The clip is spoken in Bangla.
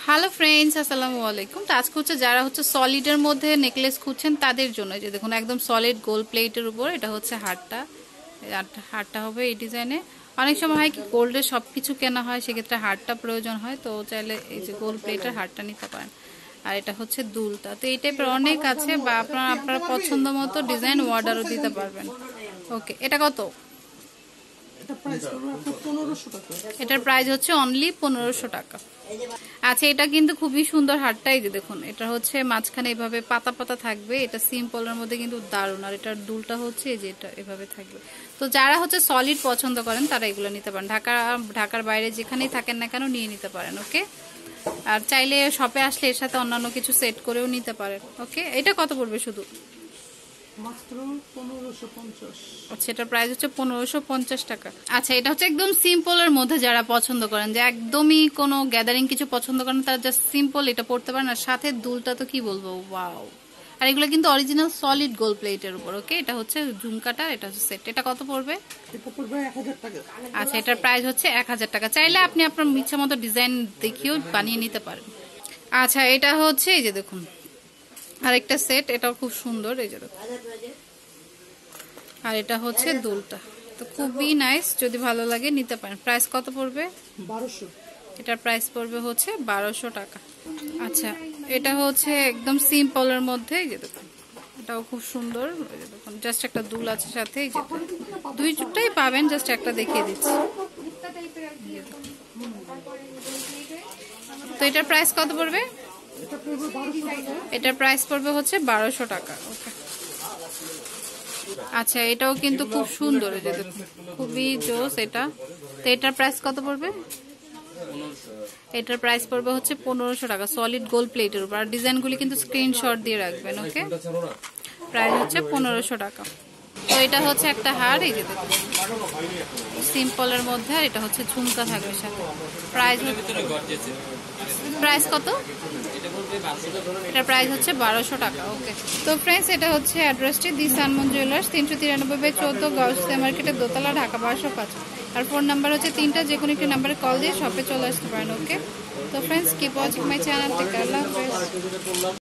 হ্যালো ফ্রেন্ডস, আসসালামু আলাইকুম। তো আজকে হচ্ছে যারা হচ্ছে সলিডের মধ্যে নেকলেস খুঁজছেন তাদের জন্য, যে দেখুন একদম সলিড গোল্ড প্লেটের উপর এটা হচ্ছে হারটা হবে এই ডিজাইনে। অনেক সময় হয় কি গোল্ডের সব কিছু কেনা হয়, সেক্ষেত্রে হারটা প্রয়োজন হয়, তো চাইলে এই যে গোল্ড প্লেটের হারটা নিতে পারেন। আর এটা হচ্ছে দুলটা। তো এই টাইপের অনেক আছে, বা আপনার পছন্দ মতো ডিজাইন অর্ডারও দিতে পারবেন। ওকে, এটা কত? এটার প্রাইস হচ্ছে অনলি 1500 টাকা। আচ্ছা, এটা কিন্তু খুবই সুন্দর হারটাই, যে দেখুন এটা হচ্ছে মাঝখানে এভাবে পাতা পাতা থাকবে, এটা সিম্পলের মধ্যে কিন্তু দারুণ। আর এটার দুলটা হচ্ছে যে এটা এভাবে থাকবে। তো যারা হচ্ছে সলিড পছন্দ করেন তারা এগুলো নিতে পারেন, ঢাকার বাইরে যেখানেই থাকেন না কেন নিয়ে নিতে পারেন। ওকে, আর চাইলে শপে আসলে এর সাথে অন্যান্য কিছু সেট করেও নিতে পারেন। ওকে, এটা কত পড়বে? শুধু মাত্র 1550। আচ্ছা, এটার প্রাইস হচ্ছে 1550 টাকা। আচ্ছা, এটা হচ্ছে একদম সিম্পলের মধ্যে যারা পছন্দ করেন, যে একদমই কোনো গ্যাদারিং কিছু পছন্দ করেন, তারা জাস্ট সিম্পল এটা পড়তে পারেন। আর সাথে দুলটা তো কি বলবো, ওয়াও! আর এগুলো কিন্তু অরিজিনাল সলিড গোল্ড প্লেটের উপর। ওকে, এটা হচ্ছে ঝুমকাটা, এটা হচ্ছে সেট। এটা কত পড়বে? এটা পড়বে 1000 টাকা। আচ্ছা, এটার প্রাইস হচ্ছে 1000 টাকা। চাইলে আপনি আপনার ইচ্ছা মতো ডিজাইন দেখিয়েও বানিয়ে নিতে পারেন। আচ্ছা, এটা হচ্ছে এই যে দেখুন আরেকটা সেট, এটাও খুব সুন্দর, এই যে দেখুন। আর এটা হচ্ছে দুলটা, তো খুবই নাইস, যদি ভালো লাগে নিতে পারেন। প্রাইস কত পড়বে? 1200। এটার প্রাইস পড়বে হচ্ছে 1200 টাকা। আচ্ছা, এটা হচ্ছে একদম সিম্পলের মধ্যে, এই যে দেখুন এটাও খুব সুন্দর। দেখুন জাস্ট একটা দুল আছে সাথে, এই যে দুইটাই পাবেন, জাস্ট একটা দেখিয়ে দিচ্ছি। তো এটার প্রাইস কত পড়বে? এটার প্রাইস পড়বে হচ্ছে 1200 টাকা। ওকে, আচ্ছা, এটাও কিন্তু খুব সুন্দর, এই যে দেখুন খুবই জোস এটা। তো এটার প্রাইস কত পড়বে? এটার প্রাইস পড়বে হচ্ছে 1500 টাকা, সলিড গোল্ড প্লেটের উপর। আর ডিজাইনগুলি কিন্তু স্ক্রিনশট দিয়ে রাখবেন। ওকে, প্রাইস হচ্ছে 1500 টাকা। তো এটা হচ্ছে একটা হার, এই যে দেখুন সিম্পলের মধ্যে, আর এটা হচ্ছে ঝুমকা থাকবে সাথে। প্রাইস কত? এটার প্রাইস হচ্ছে 1200 টাকা। ওকে, তো ফ্রেন্ডস, এটা হচ্ছে অ্যাড্রেসটি দি সানমুন জুয়েলার্স, 393/14 গাউসিয়া মার্কেটের দোতলা, ঢাকা 1205। আর ফোন নাম্বার হচ্ছে 3টা, যে কোনো একটি নাম্বারে কল দিয়ে শপে চলে আসতে পারেন। ওকে, তো friends, keep watching my channel. Take care, আল্লাহ হাফেজ।